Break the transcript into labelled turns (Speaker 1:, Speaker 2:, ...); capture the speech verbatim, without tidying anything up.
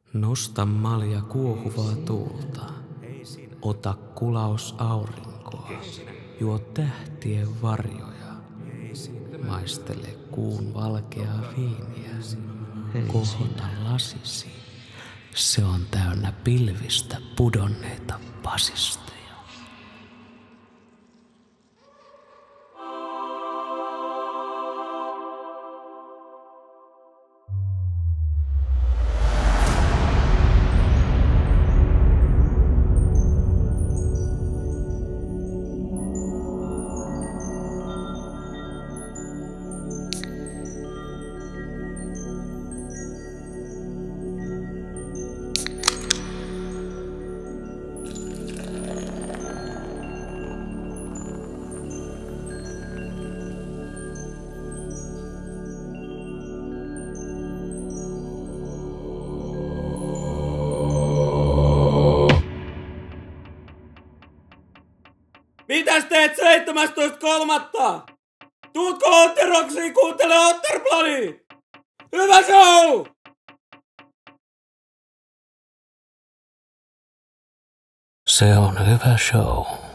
Speaker 1: Nosta malja kuohuvaa tuulta. Ota kulaus aurinkoa. Juo tähtien varjoja. Maistele kuun valkeaa viiniä. Kohota lasisi. Se on täynnä pilvistä pudonneita pasisteja.
Speaker 2: Mitäs teet seitsemästoista kolmatta? Tuutko Otteroksiin kuuntele Otterbladi? Hyvä show!
Speaker 1: Se on hyvä show.